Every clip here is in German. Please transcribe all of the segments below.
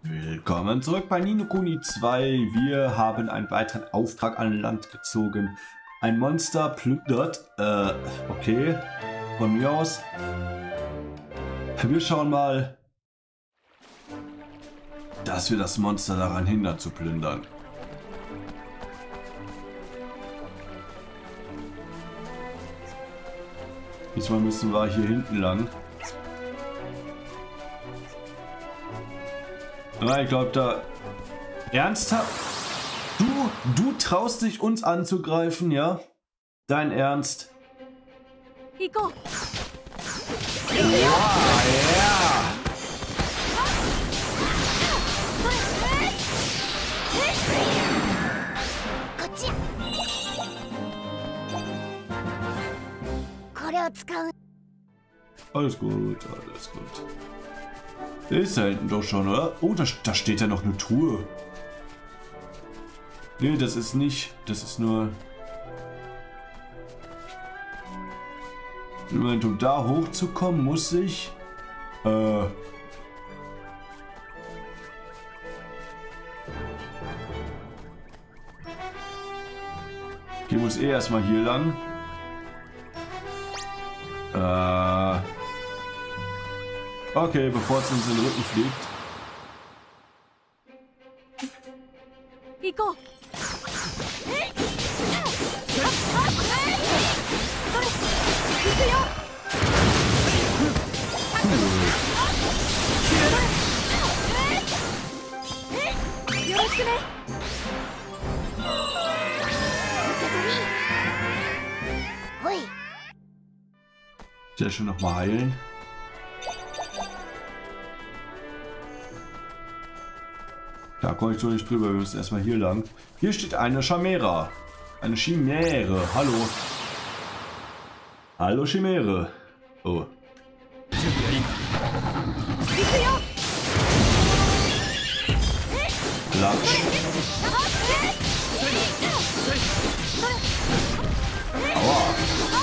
Willkommen zurück bei Ni no Kuni 2. Wir haben einen weiteren Auftrag an Land gezogen. Ein Monster plündert. Okay. Von mir aus. Wir schauen mal, dass wir das Monster daran hindern zu plündern. Diesmal müssen wir hier hinten lang. Ich glaube, da... Ernsthaft? Du traust dich, uns anzugreifen, ja? Dein Ernst? Iko. Wow, ja! Alles gut, alles gut. Ist da hinten doch schon, oder? Oh, da steht ja noch eine Truhe. Nee, das ist nicht. Das ist nur... Moment, um da hochzukommen, muss ich... Ich muss eh erstmal hier lang. Okay, bevor es uns in den Rücken fliegt. Iko. Sehr schön nochmal heilen. Da komme ich so nicht drüber, wir müssen erstmal hier lang. Hier steht eine Chimäre. Eine Chimäre. Hallo. Hallo Chimäre. Oh. Klatsch. Aua.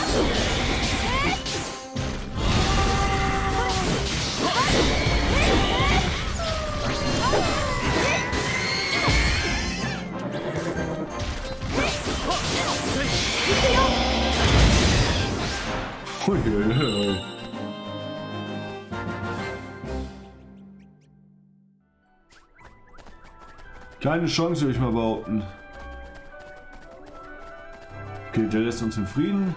Uiuiui. Keine Chance, würde ich mal behaupten. Okay, der lässt uns in Frieden.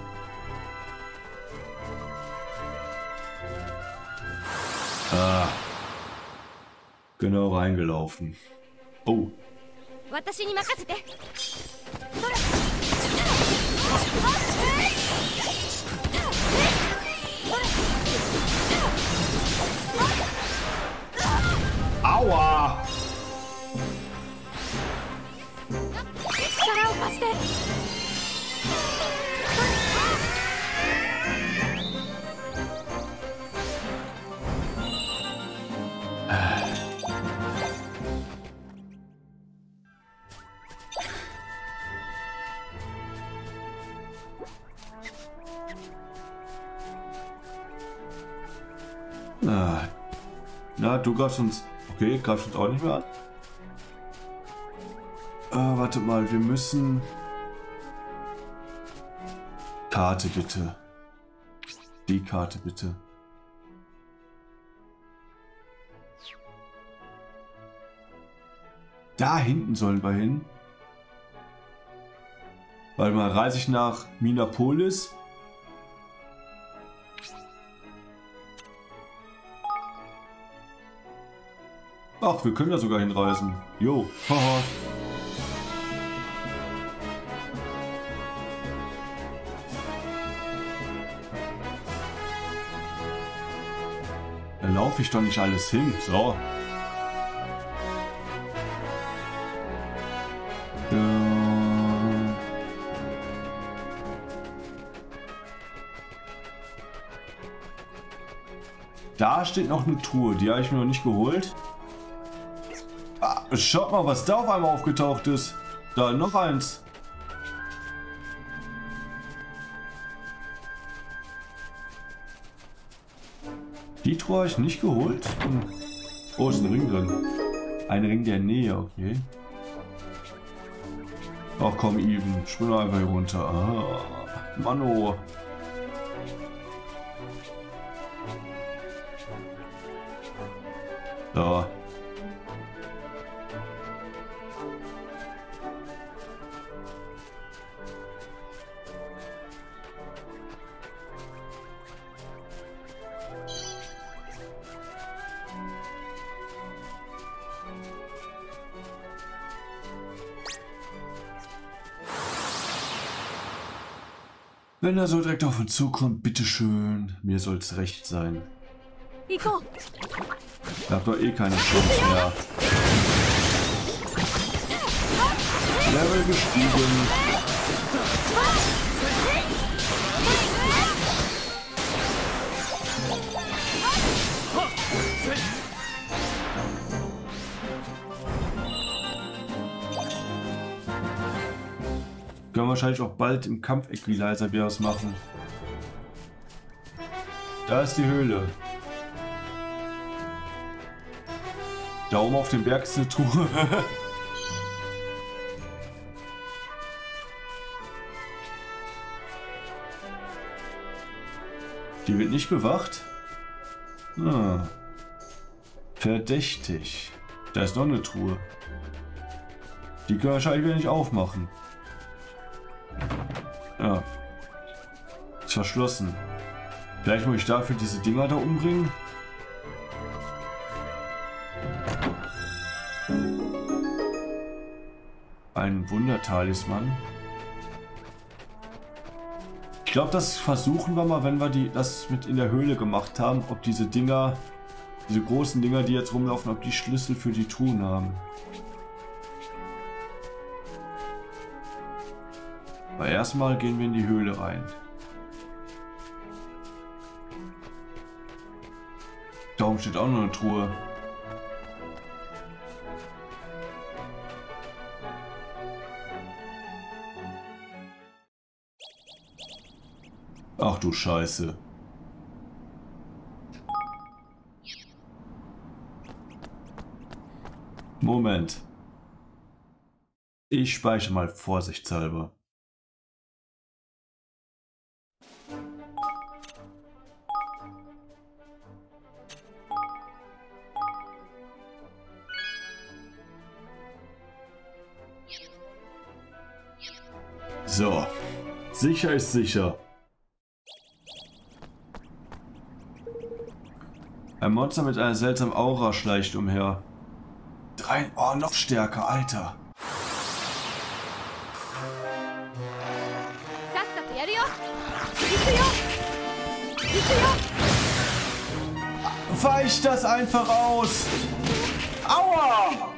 Ah. Genau reingelaufen. Oh. Aua! Na, du greifst uns... Okay, greifst uns auch nicht mehr an. Warte mal, wir müssen... Karte bitte. Die Karte bitte. Da hinten sollen wir hin. Warte mal, reise ich nach Minapolis? Ach, wir können da sogar hinreisen. Jo, haha. Da laufe ich doch nicht alles hin. So. Da steht noch eine Truhe, die habe ich mir noch nicht geholt. Schaut mal, was da auf einmal aufgetaucht ist. Da noch eins. Die Truhe habe ich nicht geholt. Oh, ist ein Ring drin. Ein Ring der Nähe, okay. Ach komm, Even, spring einfach hier runter. Ah, Mano. So. Wenn er so direkt auf uns zukommt, bitteschön. Mir soll's recht sein. Ich hab doch eh keine Chance mehr. Level gestiegen. Können wir wahrscheinlich auch bald im Kampf-Equalizer wieder was machen. Da ist die Höhle. Da oben auf dem Berg ist eine Truhe. Die wird nicht bewacht? Ah. Verdächtig. Da ist noch eine Truhe. Die können wir wahrscheinlich wieder nicht aufmachen. Ja. Ist verschlossen. Vielleicht muss ich dafür diese Dinger da umbringen. Ein Wundertalisman. Ich glaube, das versuchen wir mal, wenn wir das mit in der Höhle gemacht haben, ob diese Dinger, diese großen Dinger, die jetzt rumlaufen, ob die Schlüssel für die Truhen haben. Aber erstmal gehen wir in die Höhle rein. Da oben steht auch noch eine Truhe. Ach du Scheiße. Moment. Ich speichere mal vorsichtshalber. So, sicher ist sicher. Ein Monster mit einer seltsamen Aura schleicht umher. Oh, noch stärker, Alter. Weich das einfach aus! Aua!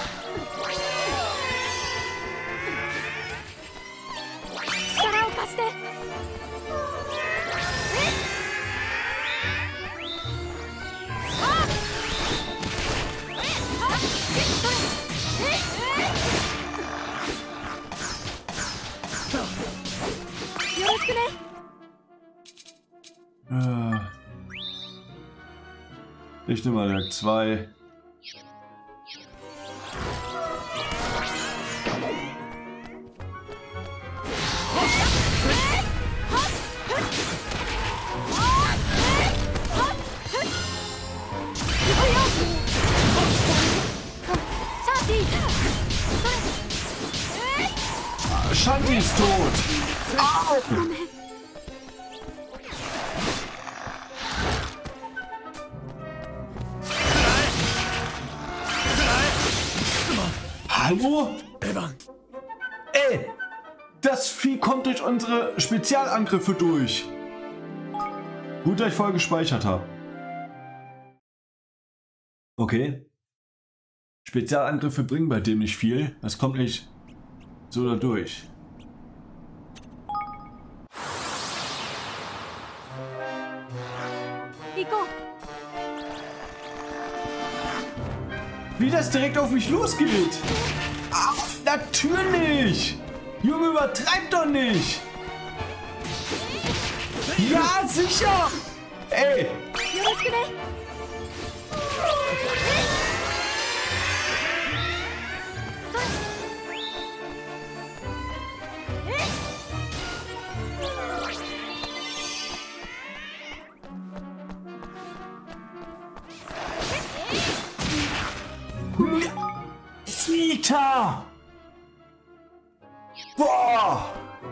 Ich nehme mal direkt 2. Shanti ist tot! Au! Hallo? Ey! Das Vieh kommt durch unsere Spezialangriffe durch. Gut, dass ich voll gespeichert habe. Okay. Spezialangriffe bringen bei dem nicht viel. Das kommt nicht so da durch. Wie das direkt auf mich losgeht. Ach, natürlich. Junge, übertreib doch nicht. Ja, sicher. Ey. Alter! Boah!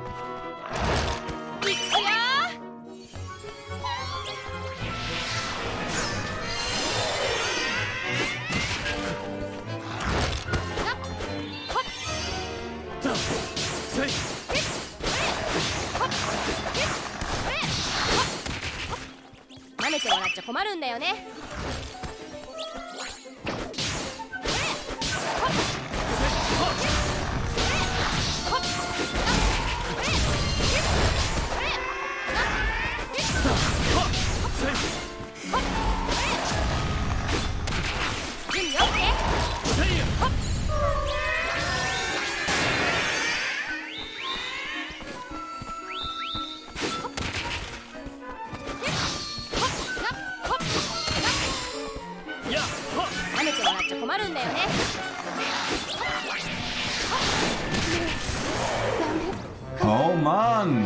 Oh Mann!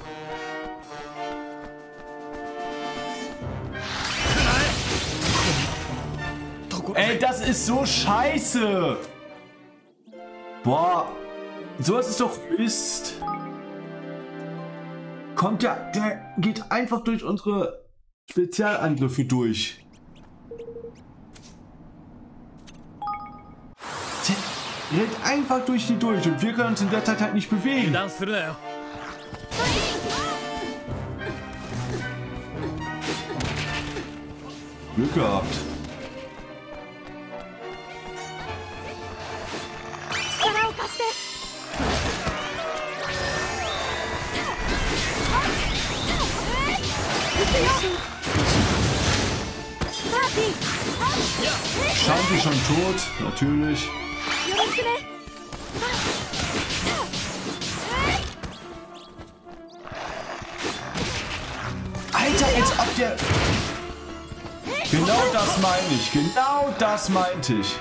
Ey, das ist so scheiße! Boah, sowas ist doch Mist. Kommt der geht einfach durch unsere Spezialangriffe durch. Der rennt einfach durch die durch und wir können uns in der Zeit halt nicht bewegen. Glück gehabt. Shanti schon tot, natürlich. Alter, als ob der... Genau das meine ich, genau das meinte ich.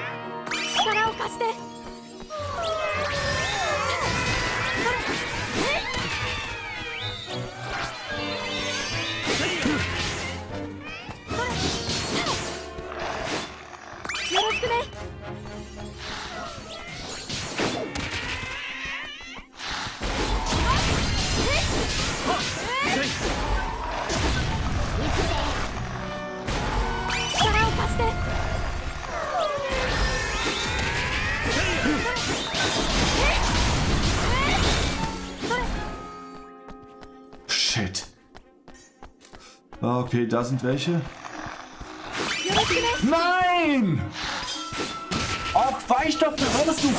Shit. Okay, da sind welche. Nein! Oh, weich doch raus, du!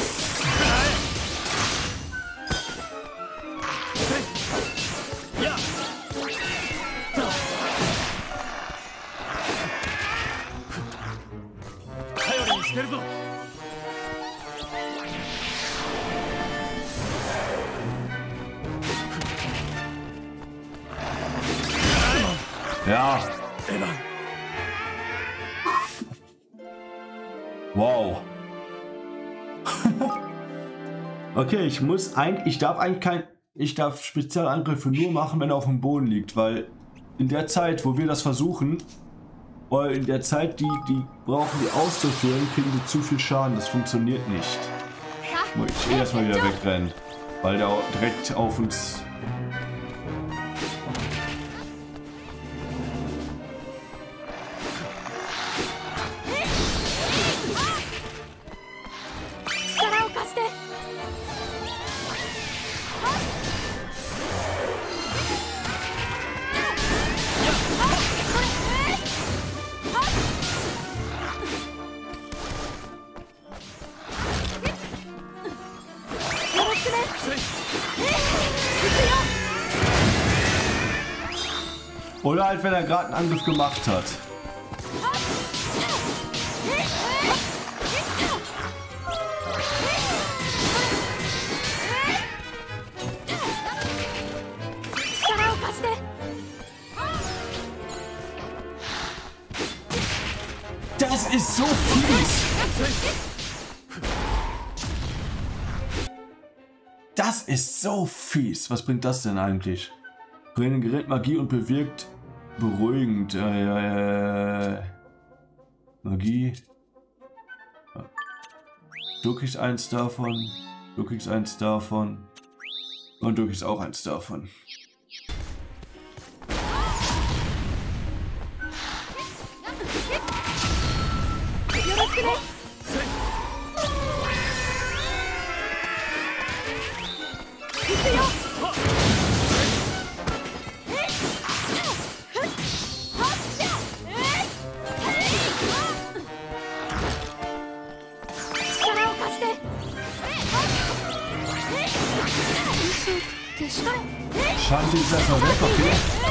Ja. Wow. Okay, ich darf Spezialangriffe nur machen, wenn er auf dem Boden liegt, weil in der Zeit, wo wir das versuchen, oder in der Zeit, die brauchen, die auszuführen, kriegen die zu viel Schaden. Das funktioniert nicht. Ich will erstmal wieder wegrennen, weil der direkt auf uns... Oder halt, wenn er gerade einen Angriff gemacht hat. Das ist so fies. Das ist so fies. Was bringt das denn eigentlich? Bringt Gerät Magie und bewirkt beruhigend. Magie. Du kriegst eins davon. Du kriegst eins davon. Und du kriegst auch eins davon. Shanti ist erstmal weg, okay?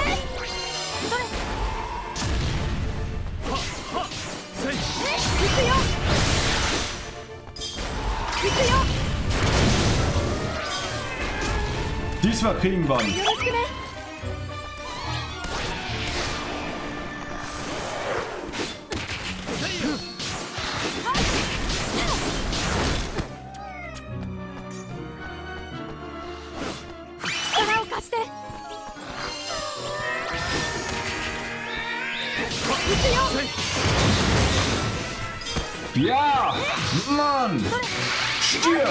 Diesmal kriegen wir ihn. Ja! Mann! Stirb!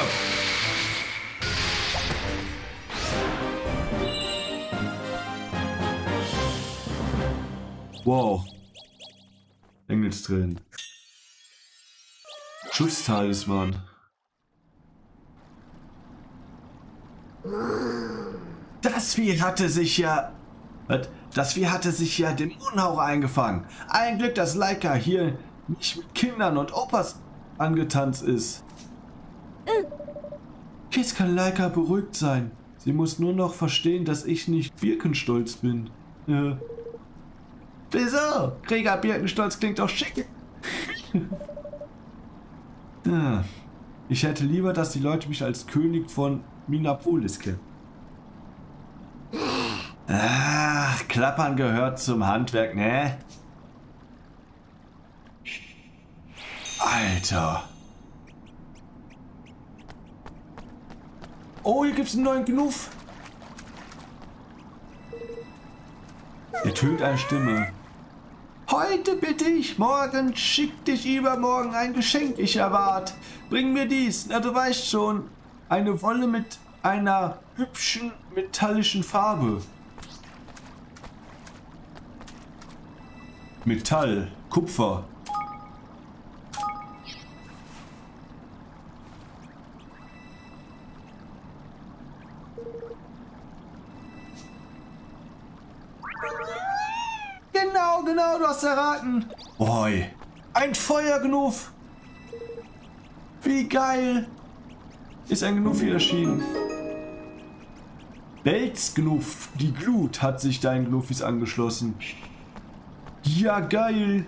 Wow. Engelstränen. Schutztalisman. Das Vieh hatte sich ja... Das Vieh hatte sich ja den Unhauch eingefangen. Ein Glück, dass Laika hier nicht mit Kindern und Opas angetanzt ist. Jetzt kann Laika beruhigt sein. Sie muss nur noch verstehen, dass ich nicht Birkenstolz bin. Wieso? Krieger Birkenstolz klingt doch schick. Ja. Ich hätte lieber, dass die Leute mich als König von Minapolis kennen. Ach, Klappern gehört zum Handwerk, ne? Alter. Oh, hier gibt's einen neuen Knuff. Er tönt eine Stimme. Heute bitte ich, morgen schick dich übermorgen ein Geschenk, ich erwart. Bring mir dies, na du weißt schon, eine Wolle mit einer hübschen metallischen Farbe. Metall, Kupfer. Genau, du hast erraten. Oi, ein Feuergnuff. Wie geil. Ist ein Gnuff hier erschienen. Belzgnuff, die Glut hat sich deinen Gnuffis angeschlossen. Ja, geil.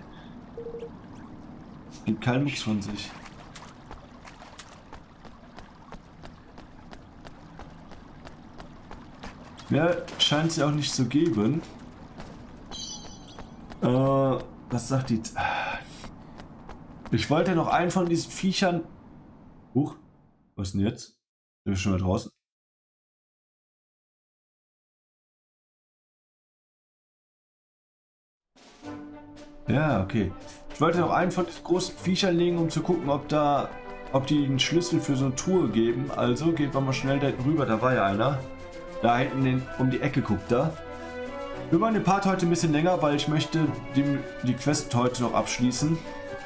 Gibt keinen Mucks von sich. Mehr scheint es ja auch nicht zu geben. Was sagt die... Ich wollte noch einen von diesen Viechern... Huch, was ist denn jetzt? Sind wir schon mal draußen? Ja, okay. Ich wollte noch einen von diesen großen Viechern legen, um zu gucken, ob die einen Schlüssel für so eine Tour geben. Also geht man mal schnell da hinten rüber, da war ja einer. Da hinten um die Ecke guckt da. Wir wollen den Part heute ein bisschen länger, weil ich möchte die Quest heute noch abschließen.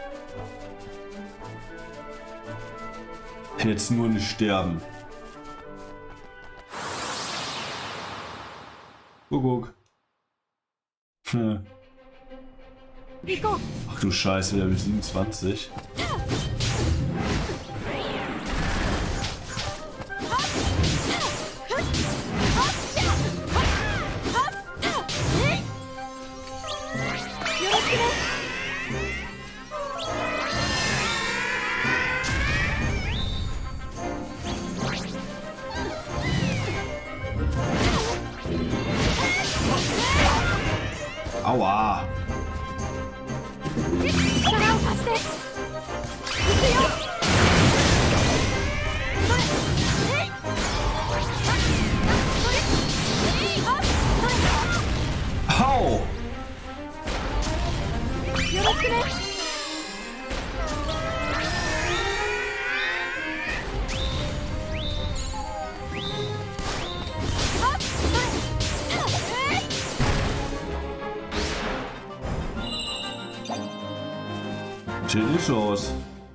Jetzt nur nicht sterben. Guck. Ach du Scheiße, Level 27. Aua! Sieht nicht so aus.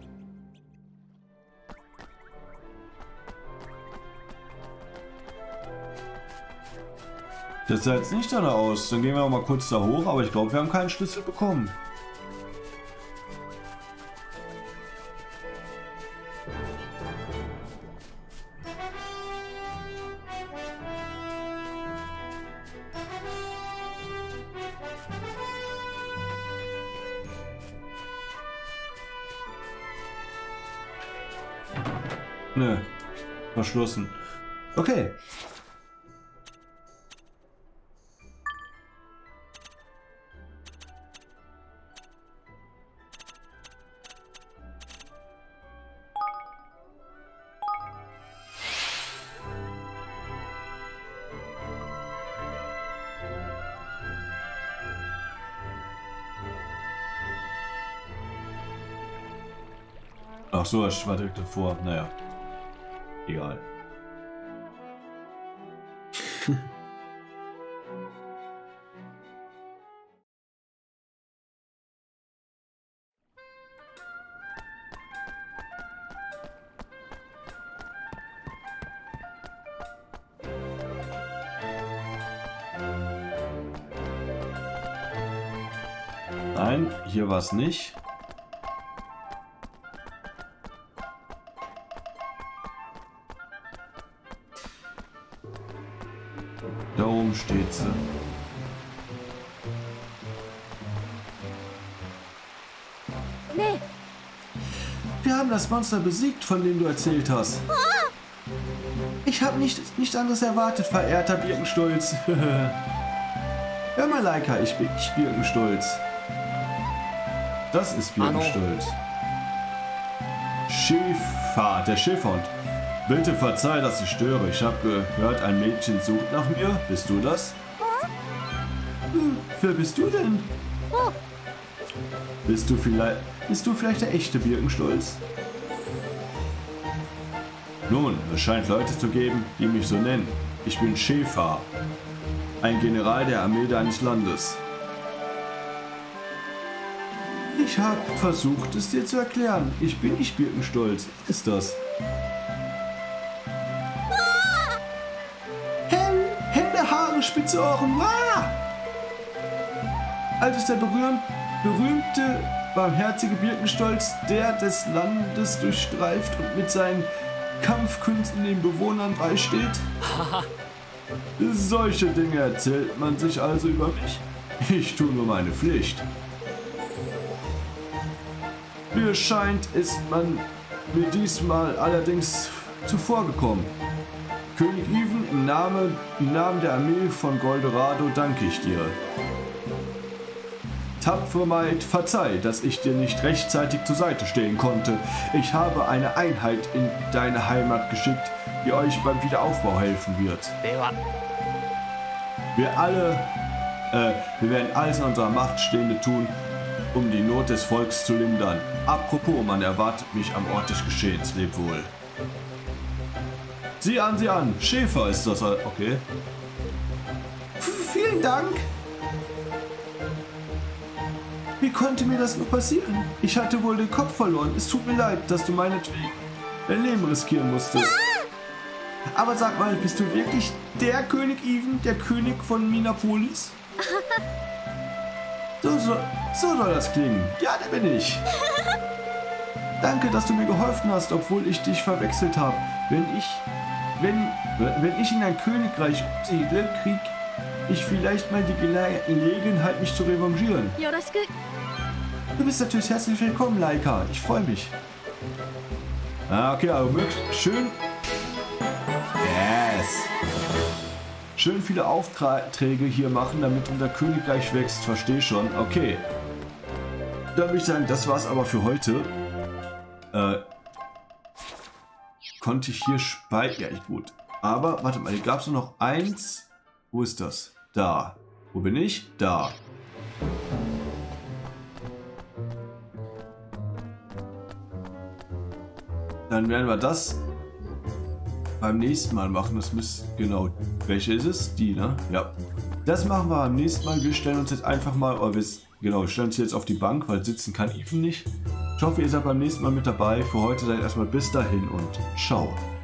Das sah jetzt nicht danach aus. Dann gehen wir auch mal kurz da hoch, aber ich glaube, wir haben keinen Schlüssel bekommen. Nö, verschlossen. Okay. Ach so, ich war direkt davor. Naja. Egal. Nein, hier war es nicht. Da oben steht sie. Nee. Wir haben das Monster besiegt, von dem du erzählt hast. Ich habe nicht anderes erwartet, verehrter Birkenstolz. Hör mal, Laika, ich bin nicht Birkenstolz. Das ist Birkenstolz. Schäfer, der Schäferhund. Bitte verzeih, dass ich störe. Ich habe gehört, ein Mädchen sucht nach mir. Bist du das? Wer bist du denn? Bist du vielleicht der echte Birkenstolz? Nun, es scheint Leute zu geben, die mich so nennen. Ich bin Schäfer, ein General der Armee deines Landes. Ich habe versucht, es dir zu erklären. Ich bin nicht Birkenstolz. Ist das? Hände, Haare, spitze Ohren. Als ist der berühmte, barmherzige Birkenstolz, der des Landes durchstreift und mit seinen Kampfkünsten den Bewohnern beisteht? Solche Dinge erzählt man sich also über mich. Ich tue nur meine Pflicht. Mir scheint, ist man mir diesmal allerdings zuvorgekommen. König Even, im Namen der Armee von Goldorado danke ich dir. Tapfere Maid, verzeih, dass ich dir nicht rechtzeitig zur Seite stehen konnte. Ich habe eine Einheit in deine Heimat geschickt, die euch beim Wiederaufbau helfen wird. Wir werden alles in unserer Macht Stehende tun, um die Not des Volks zu lindern. Apropos, man erwartet mich am Ort des Geschehens. Leb wohl. Sieh an. Schäfer ist das. Okay. Vielen Dank. Wie konnte mir das nur passieren? Ich hatte wohl den Kopf verloren. Es tut mir leid, dass du meinetwegen dein Leben riskieren musstest. Aber sag mal, bist du wirklich der König Even, der König von Minapolis? So soll das klingen. Ja, der bin ich. Danke, dass du mir geholfen hast, obwohl ich dich verwechselt habe. Wenn ich in ein Königreich umsiedle, krieg ich vielleicht mal die Gelegenheit, mich zu revanchieren. Du bist natürlich herzlich willkommen, Laika. Ich freue mich. Okay, also schön. Yes. Schön viele Aufträge hier machen, damit unser Königreich wächst. Verstehe schon. Okay. Dann würde ich sagen, das war's aber für heute. Konnte ich hier speichern? Ja, gut. Aber, warte mal, hier gab es nur noch eins. Wo ist das? Da. Wo bin ich? Da. Dann werden wir das beim nächsten Mal machen. Das müsste, genau. Welche ist es? Die, ne? Ja. Das machen wir beim nächsten Mal. Wir stellen uns jetzt einfach mal, wir stellen uns jetzt auf die Bank, weil sitzen kann Ethan nicht. Ich hoffe, ihr seid beim nächsten Mal mit dabei. Für heute seid erstmal bis dahin und ciao.